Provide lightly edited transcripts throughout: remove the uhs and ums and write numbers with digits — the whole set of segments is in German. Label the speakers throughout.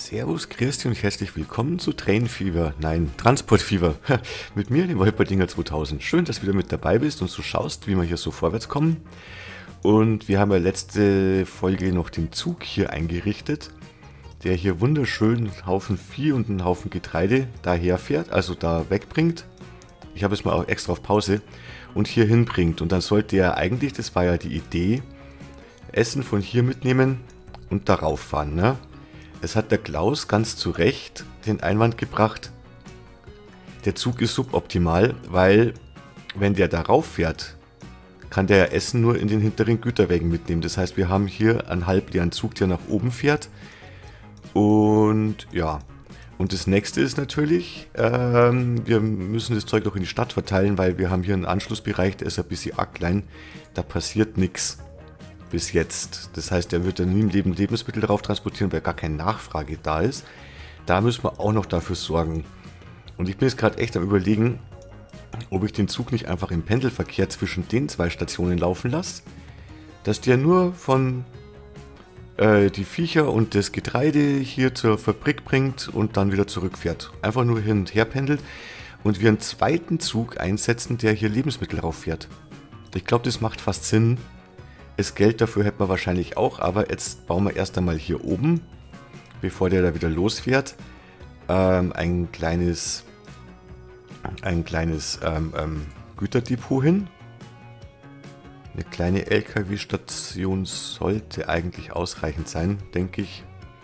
Speaker 1: Servus, Christi und herzlich willkommen zu Train Fever, nein, Transport Fever, mit mir, dem Wolperdinger 2000. Schön, dass du wieder mit dabei bist und so schaust, wie wir hier so vorwärts kommen. Und wir haben ja letzte Folge noch den Zug hier eingerichtet, der hier wunderschön einen Haufen Vieh und einen Haufen Getreide daher fährt, also da wegbringt. Ich habe es mal auch extra auf Pause und hier hinbringt. Und dann sollte er eigentlich, das war ja die Idee, Essen von hier mitnehmen und darauf fahren, ne? Es hat der Klaus ganz zu Recht den Einwand gebracht, der Zug ist suboptimal, weil wenn der darauf fährt, kann der Essen nur in den hinteren Güterwägen mitnehmen. Das heißt, wir haben hier einen halbleeren Zug, der nach oben fährt. Und ja, und das nächste ist natürlich, wir müssen das Zeug noch in die Stadt verteilen, weil wir haben hier einen Anschlussbereich, der ist ein bisschen arg klein, da passiert nichts. Bis jetzt. Das heißt, er wird dann nie im Leben Lebensmittel darauf transportieren, weil gar keine Nachfrage da ist. Da müssen wir auch noch dafür sorgen. Und ich bin jetzt gerade echt am Überlegen, ob ich den Zug nicht einfach im Pendelverkehr zwischen den zwei Stationen laufen lasse, dass der nur von die Viecher und das Getreide hier zur Fabrik bringt und dann wieder zurückfährt. Einfach nur hin und her pendelt und wir einen zweiten Zug einsetzen, der hier Lebensmittel rauffährt. Ich glaube, das macht fast Sinn. Das Geld dafür hätten wir wahrscheinlich auch, aber jetzt bauen wir erst einmal hier oben, bevor der da wieder losfährt, ein kleines Güterdepot hin. Eine kleine LKW-Station sollte eigentlich ausreichend sein, denke ich.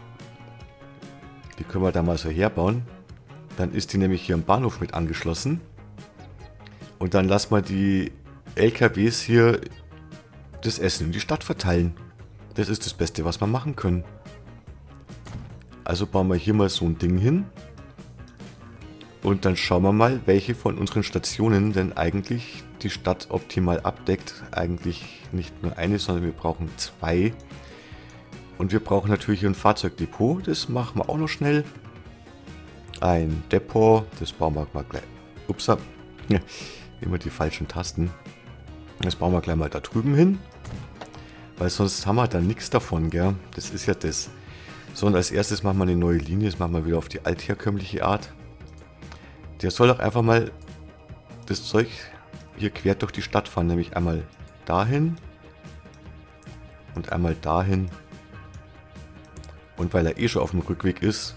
Speaker 1: Die können wir da mal so herbauen. Dann ist die nämlich hier am Bahnhof mit angeschlossen. Und dann lassen wir die LKWs hier das Essen in die Stadt verteilen. Das ist das Beste, was wir machen können. Also bauen wir hier mal so ein Ding hin. Und dann schauen wir mal, welche von unseren Stationen denn eigentlich die Stadt optimal abdeckt. Eigentlich nicht nur eine, sondern wir brauchen zwei. Und wir brauchen natürlich hier ein Fahrzeugdepot. Das machen wir auch noch schnell. Ein Depot, das bauen wir mal gleich. Upsa, immer die falschen Tasten. Das bauen wir gleich mal da drüben hin. Weil sonst haben wir da nichts davon, gell? Das ist ja das. So, und als erstes machen wir eine neue Linie. Das machen wir wieder auf die altherkömmliche Art. Der soll doch einfach mal das Zeug hier quer durch die Stadt fahren. Nämlich einmal dahin. Und einmal dahin. Und weil er eh schon auf dem Rückweg ist.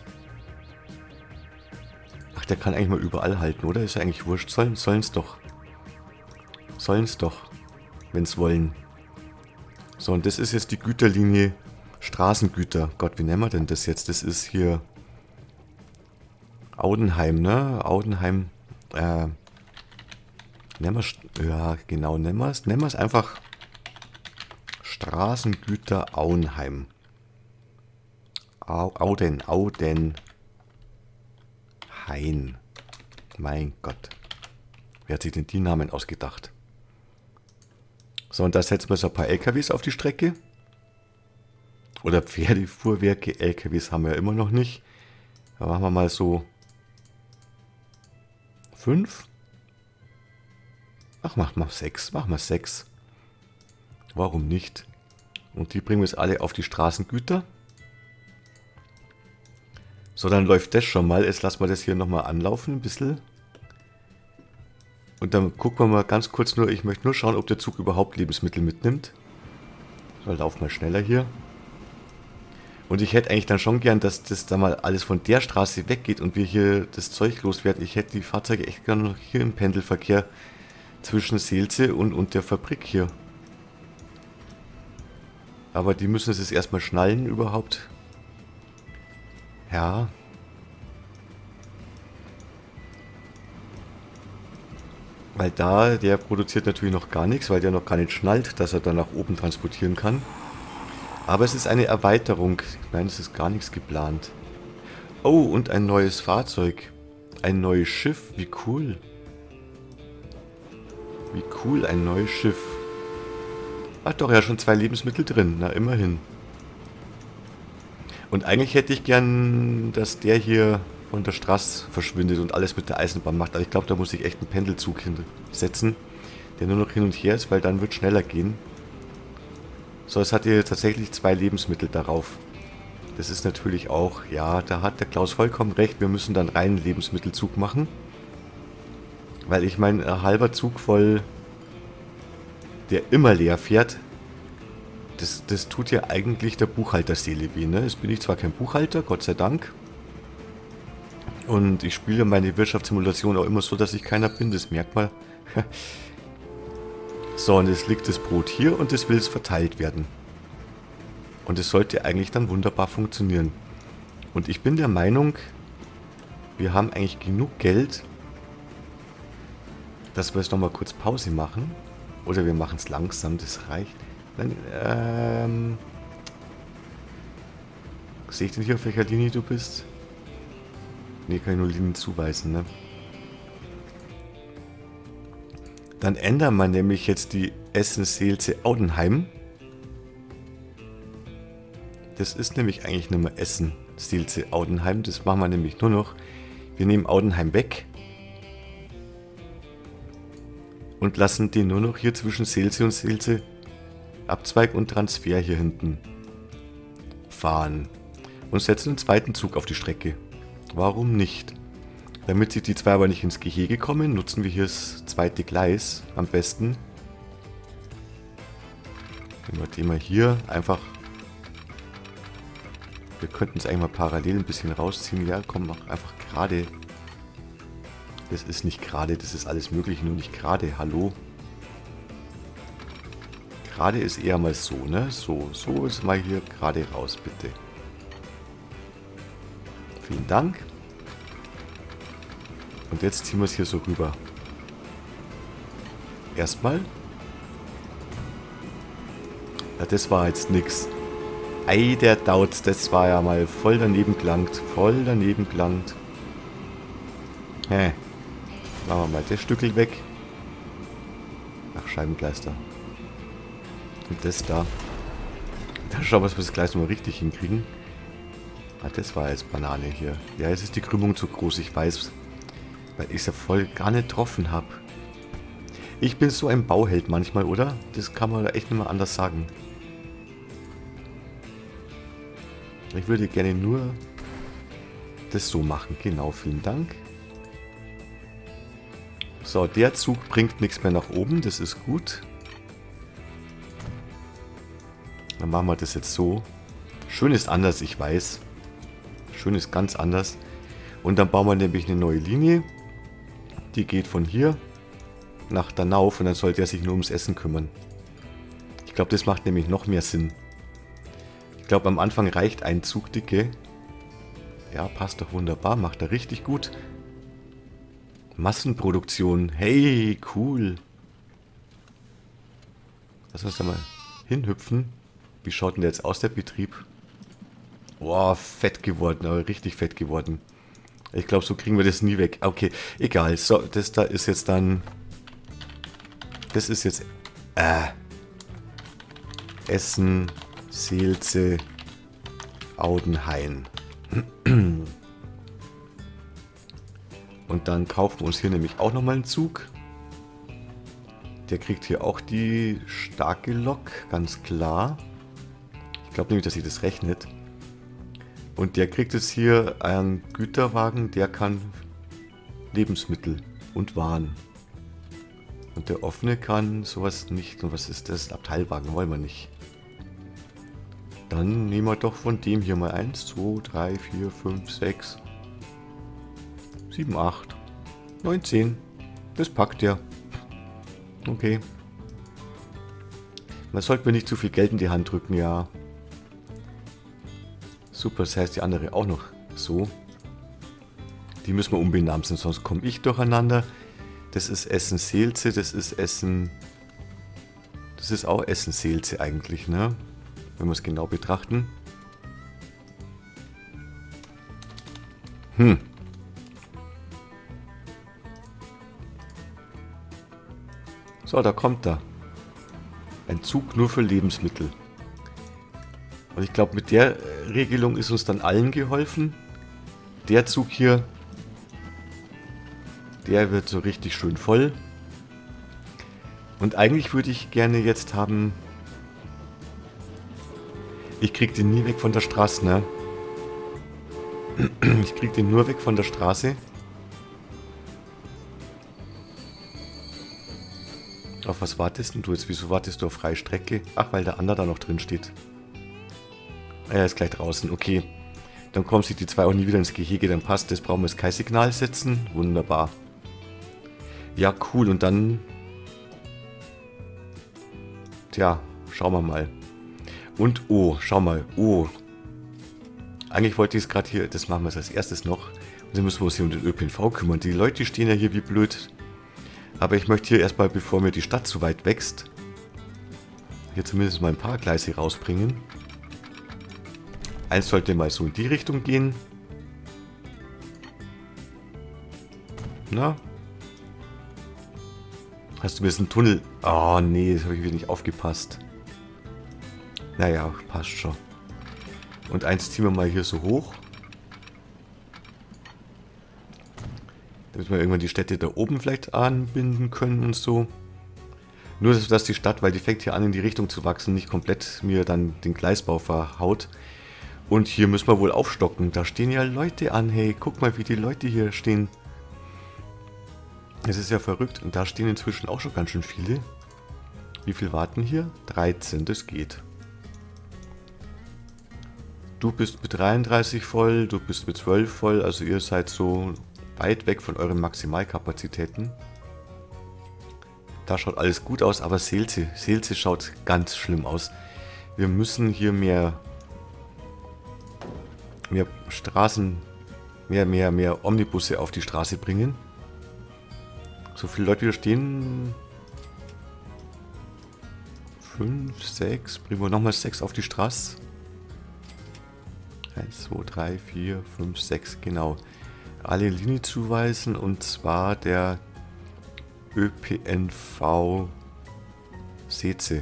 Speaker 1: Ach, der kann eigentlich mal überall halten, oder? Ist ja eigentlich wurscht. Sollen es doch. Sollen es doch. Wenn es wollen. So, und das ist jetzt die Güterlinie Straßengüter. Gott, wie nennen wir denn das jetzt? Das ist hier Audenheim, ne? Audenheim, nennen wir, ja, genau, nennen wir es einfach Straßengüter Audenheim. Audenhain. Mein Gott. Wer hat sich denn die Namen ausgedacht? So, und da setzen wir so ein paar LKWs auf die Strecke. Oder Pferdefuhrwerke. LKWs haben wir ja immer noch nicht. Da machen wir mal so 5. Ach, machen wir 6. Machen wir 6. Warum nicht? Und die bringen wir jetzt alle auf die Straßengüter. So, dann läuft das schon mal. Jetzt lassen wir das hier nochmal anlaufen, ein bisschen. Und dann gucken wir mal ganz kurz nur, ich möchte nur schauen, ob der Zug überhaupt Lebensmittel mitnimmt. So, lauf mal schneller hier. Und ich hätte eigentlich dann schon gern, dass das da mal alles von der Straße weggeht und wir hier das Zeug loswerden. Ich hätte die Fahrzeuge echt gerne noch hier im Pendelverkehr zwischen Seelze und der Fabrik hier. Aber die müssen es jetzt erstmal schnallen überhaupt. Ja. Weil der produziert natürlich noch gar nichts, weil der noch gar nicht schnallt, dass er dann nach oben transportieren kann. Aber es ist eine Erweiterung. Nein, es ist gar nichts geplant. Oh, und ein neues Fahrzeug. Ein neues Schiff. Wie cool. Wie cool, ein neues Schiff. Ach doch, ja, schon 2 Lebensmittel drin. Na, immerhin. Und eigentlich hätte ich gern, dass der hier von der Straße verschwindet und alles mit der Eisenbahn macht. Aber ich glaube, da muss ich echt einen Pendelzug hinsetzen, der nur noch hin und her ist, weil dann wird es schneller gehen. So, es hat hier tatsächlich 2 Lebensmittel darauf. Das ist natürlich auch, ja, da hat der Klaus vollkommen recht. Wir müssen dann reinen Lebensmittelzug machen. Weil ich meine, ein halber Zug voll, der immer leer fährt, das tut ja eigentlich der Buchhalterseele weh, ne? Jetzt bin ich zwar kein Buchhalter, Gott sei Dank. Und ich spiele meine Wirtschaftssimulation auch immer so, dass ich keiner bin. Das merkt man. So, und jetzt liegt das Brot hier und es will es verteilt werden. Und es sollte eigentlich dann wunderbar funktionieren. Und ich bin der Meinung, wir haben eigentlich genug Geld, dass wir jetzt nochmal kurz Pause machen. Oder wir machen es langsam, das reicht. Dann, sehe ich denn hier, auf welcher Linie du bist? Ne, kann ich nur Linien zuweisen, ne? Dann ändern wir nämlich jetzt die Essen-Seelze Audenheim. Das ist nämlich eigentlich nicht mehr Essen-Seelze Audenheim. Das machen wir nämlich nur noch. Wir nehmen Audenheim weg. Und lassen den nur noch hier zwischen Seelze und Seelze Abzweig und Transfer hier hinten fahren. Und setzen einen zweiten Zug auf die Strecke. Warum nicht? Damit sich die zwei aber nicht ins Gehege kommen, nutzen wir hier das zweite Gleis am besten. Nehmen wir den mal hier einfach. Wir könnten es eigentlich mal parallel ein bisschen rausziehen. Ja, komm, mach einfach gerade. Das ist nicht gerade, das ist alles möglich, nur nicht gerade. Hallo? Gerade ist eher mal so, ne? So ist mal hier gerade raus, bitte. Vielen Dank. Und jetzt ziehen wir es hier so rüber. Erstmal. Ja, das war jetzt nix. Ei, der Dauz, das war ja mal voll daneben gelangt. Voll daneben gelangt. Hä. Machen wir mal das Stückel weg. Ach, Scheibengleister. Und das da. Da schauen wir, dass wir das Gleis mal richtig hinkriegen. Ah, das war jetzt Banane hier. Ja, jetzt ist die Krümmung zu groß, ich weiß. Weil ich es ja voll gar nicht getroffen habe. Ich bin so ein Bauheld manchmal, oder? Das kann man echt nicht mehr anders sagen. Ich würde gerne nur das so machen. Genau, vielen Dank. So, der Zug bringt nichts mehr nach oben. Das ist gut. Dann machen wir das jetzt so. Schön ist anders, ich weiß. Schön ist ganz anders. Und dann bauen wir nämlich eine neue Linie. Die geht von hier nach Danauf und dann soll der sich nur ums Essen kümmern. Ich glaube, das macht nämlich noch mehr Sinn. Ich glaube, am Anfang reicht ein Zug Dicke. Ja, passt doch wunderbar, macht er richtig gut. Massenproduktion, hey, cool. Lass uns da mal hinhüpfen. Wie schaut denn der jetzt aus, der Betrieb? Boah, fett geworden, aber richtig fett geworden. Ich glaube, so kriegen wir das nie weg. Okay, egal. So, das da ist jetzt dann... Das ist jetzt... Essen, Seelze, Audenhain. Und dann kaufen wir uns hier nämlich auch nochmal einen Zug. Der kriegt hier auch die starke Lok, ganz klar. Ich glaube nämlich, dass sich das rechnet. Und der kriegt jetzt hier einen Güterwagen, der kann Lebensmittel und Waren. Und der offene kann sowas nicht. Und was ist das? Abteilwagen wollen wir nicht. Dann nehmen wir doch von dem hier mal 1, 2, 3, 4, 5, 6, 7, 8, 9, 10. Das packt der. Okay. Man sollte mir nicht zu viel Geld in die Hand drücken, ja. Super, das heißt die andere auch noch so. Die müssen wir umbenamsen, sonst komme ich durcheinander. Das ist Essen Seelze, das ist Essen... Das ist auch Essen Seelze eigentlich, ne? Wenn wir es genau betrachten. So, da kommt er. Ein Zug nur für Lebensmittel. Und ich glaube, mit der Regelung ist uns dann allen geholfen. Der Zug hier, der wird so richtig schön voll. Und eigentlich würde ich gerne jetzt haben... Ich kriege den nie weg von der Straße, ne? Ich krieg den nur weg von der Straße. Auf was wartest denn du jetzt? Wieso wartest du auf freie Strecke? Ach, weil der andere da noch drin steht. Er ist gleich draußen, okay. Dann kommen sich die zwei auch nie wieder ins Gehege, dann passt das. Brauchen wir jetzt kein Signal setzen. Wunderbar. Ja, cool. Und dann... Tja, schauen wir mal. Und, oh, schau mal. Oh. Eigentlich wollte ich es gerade hier... Das machen wir jetzt als erstes noch. Und dann müssen wir uns hier um den ÖPNV kümmern. Die Leute stehen ja hier wie blöd. Aber ich möchte hier erstmal, bevor mir die Stadt zu weit wächst, hier zumindest mal ein paar Gleise rausbringen. Eins sollte mal so in die Richtung gehen. Na? Hast du mir jetzt einen Tunnel... Oh nee, das habe ich wieder nicht aufgepasst. Naja, passt schon. Und eins ziehen wir mal hier so hoch. Damit wir irgendwann die Städte da oben vielleicht anbinden können und so. Nur, dass die Stadt, weil die fängt hier an in die Richtung zu wachsen, nicht komplett mir dann den Gleisbau verhaut. Und hier müssen wir wohl aufstocken. Da stehen ja Leute an, hey. Guck mal, wie die Leute hier stehen. Es ist ja verrückt. Und da stehen inzwischen auch schon ganz schön viele. Wie viel warten hier? 13, das geht. Du bist mit 33 voll, du bist mit 12 voll. Also ihr seid so... weit weg von euren Maximalkapazitäten. Da schaut alles gut aus, aber Seelze schaut ganz schlimm aus. Wir müssen hier mehr Straßen, mehr Omnibusse auf die Straße bringen. So viele Leute hier stehen. 5, 6, bringen wir nochmal 6 auf die Straße. 1, 2, 3, 4, 5, 6, genau. Alle Linie zuweisen, und zwar der ÖPNV Seelze.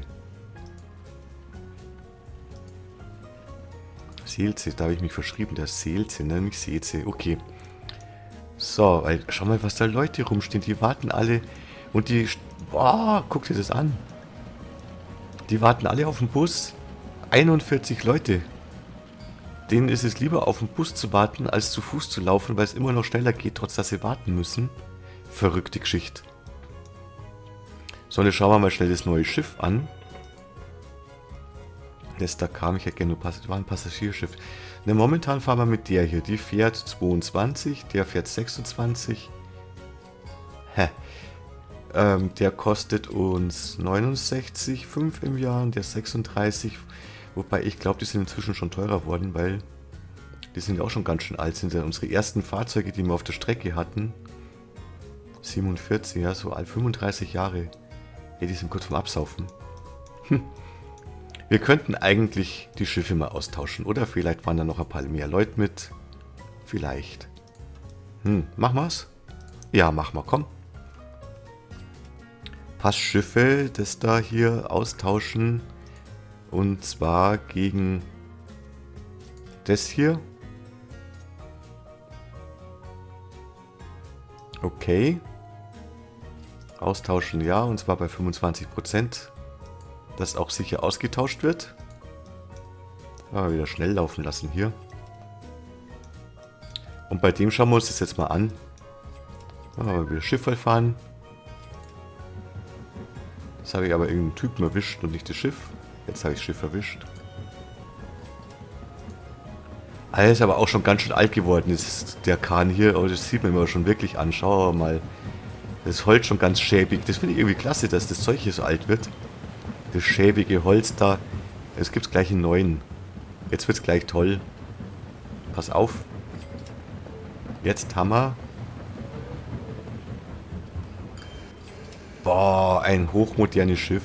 Speaker 1: Seelze, da habe ich mich verschrieben, der Seelze, ne? Nicht Seelze, okay. So, weil, schau mal, was da Leute rumstehen, die warten alle und die... Boah, guck dir das an. Die warten alle auf den Bus. 41 Leute. Denen ist es lieber, auf den Bus zu warten, als zu Fuß zu laufen, weil es immer noch schneller geht, trotz dass sie warten müssen. Verrückte Geschichte. So, jetzt schauen wir mal schnell das neue Schiff an. Das da kam, ich hätte gerne nur war ein Passagierschiff. Ne, momentan fahren wir mit der hier. Die fährt 22, der fährt 26. Hä? Der kostet uns 69,5 im Jahr und der 36. Wobei ich glaube, die sind inzwischen schon teurer worden, weil die sind ja auch schon ganz schön alt. Sind ja unsere ersten Fahrzeuge, die wir auf der Strecke hatten. 47, ja, so alt, 35 Jahre. Ey, die sind kurz vorm Absaufen. Wir könnten eigentlich die Schiffe mal austauschen. Oder vielleicht waren da noch ein paar mehr Leute mit. Vielleicht. Machen wir's? Ja, machen wir, komm. Passschiffe, das da hier austauschen. Und zwar gegen das hier. Okay. Austauschen ja, und zwar bei 25%. Dass auch sicher ausgetauscht wird. Aber wieder schnell laufen lassen hier. Und bei dem schauen wir uns das jetzt mal an. Aber wieder Schiff vollfahren. Jetzt habe ich aber irgendeinen Typen erwischt und nicht das Schiff. Jetzt habe ich das Schiff erwischt. Er ist aber auch schon ganz schön alt geworden. Das ist der Kahn hier. Oh, das sieht man immer schon wirklich an. Schau mal. Das Holz schon ganz schäbig. Das finde ich irgendwie klasse, dass das Zeug hier so alt wird. Das schäbige Holz da. Es gibt gleich einen neuen. Jetzt wird es gleich toll. Pass auf. Jetzt Hammer. Boah, ein hochmodernes Schiff.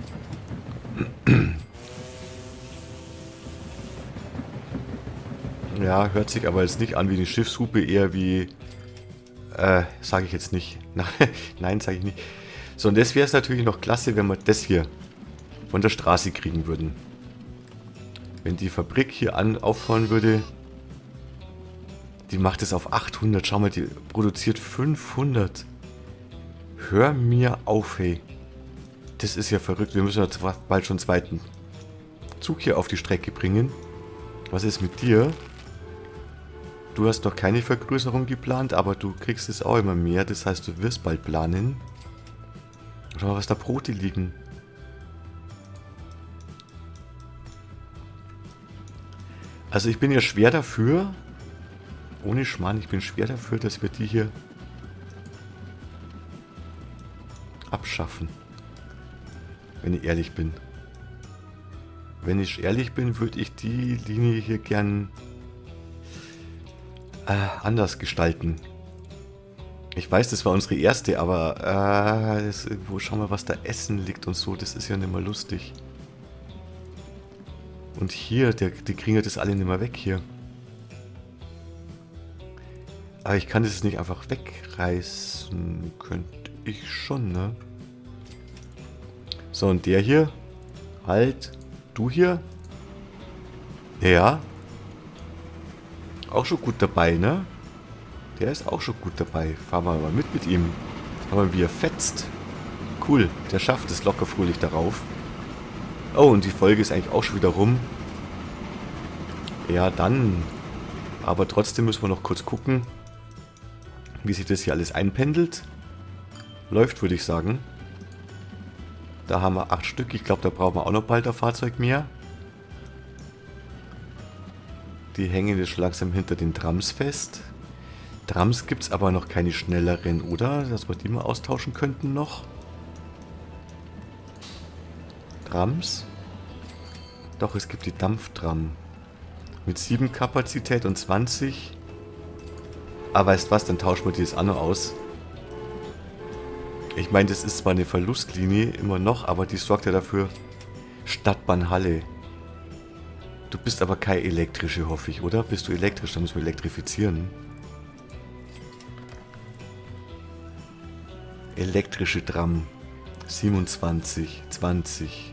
Speaker 1: Ja, hört sich aber jetzt nicht an wie eine Schiffshupe, eher wie... sage ich jetzt nicht. Nein, sage ich nicht. So, und das wäre es natürlich noch klasse, wenn wir das hier von der Straße kriegen würden. Wenn die Fabrik hier auffahren würde, die macht es auf 800. Schau mal, die produziert 500. Hör mir auf, hey. Das ist ja verrückt. Wir müssen ja bald schon einen zweiten Zug hier auf die Strecke bringen. Was ist mit dir? Du hast noch keine Vergrößerung geplant, aber du kriegst es auch immer mehr. Das heißt, du wirst bald planen. Schau mal, was da Brote liegen. Also ich bin ja schwer dafür, ohne Schmarrn, ich bin schwer dafür, dass wir die hier abschaffen. Wenn ich ehrlich bin. Wenn ich ehrlich bin, würde ich die Linie hier gern anders gestalten. Ich weiß, das war unsere erste, aber irgendwo, schau mal, was da Essen liegt und so, das ist ja nicht mehr lustig. Und hier, die kriegen ja das alle nicht mehr weg hier. Aber ich kann das nicht einfach wegreißen. Könnte ich schon, ne? So, und der hier. Halt. Du hier. Ja. Auch schon gut dabei, ne? Der ist auch schon gut dabei. Fahren wir mal mit ihm. Aber wie er fetzt. Cool. Der schafft es locker fröhlich darauf. Oh, und die Folge ist eigentlich auch schon wieder rum. Ja, dann. Aber trotzdem müssen wir noch kurz gucken, wie sich das hier alles einpendelt. Läuft, würde ich sagen. Da haben wir 8 Stück. Ich glaube, da brauchen wir auch noch bald ein Fahrzeug mehr. Die hängen jetzt schon langsam hinter den Trams fest. Trams gibt es aber noch keine schnelleren, oder? Dass wir die mal austauschen könnten noch. Trams? Doch, es gibt die Dampftram. Mit 7 Kapazität und 20. Aber weißt was, dann tauschen wir die jetzt auch noch aus. Ich meine, das ist zwar eine Verlustlinie immer noch, aber die sorgt ja dafür. Stadtbahn Halle. Du bist aber kein elektrische, hoffe ich, oder? Bist du elektrisch? Dann müssen wir elektrifizieren. Elektrische Tram. 27, 20.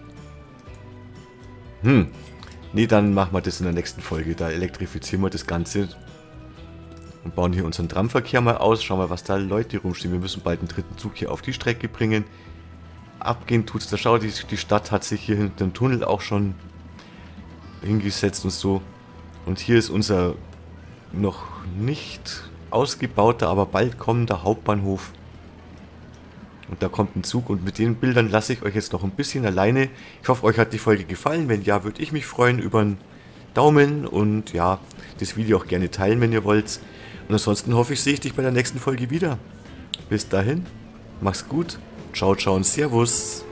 Speaker 1: Nee, dann machen wir das in der nächsten Folge. Da elektrifizieren wir das Ganze. Und bauen hier unseren Tramverkehr mal aus. Schauen wir, was da Leute rumstehen. Wir müssen bald einen dritten Zug hier auf die Strecke bringen. Abgehen tut's da. Schau, die Stadt hat sich hier hinter dem Tunnel auch schon hingesetzt und so. Und hier ist unser noch nicht ausgebauter, aber bald kommender Hauptbahnhof. Und da kommt ein Zug und mit den Bildern lasse ich euch jetzt noch ein bisschen alleine. Ich hoffe, euch hat die Folge gefallen. Wenn ja, würde ich mich freuen über einen Daumen und ja, das Video auch gerne teilen, wenn ihr wollt. Und ansonsten hoffe ich, sehe ich dich bei der nächsten Folge wieder. Bis dahin, mach's gut, ciao, ciao und servus.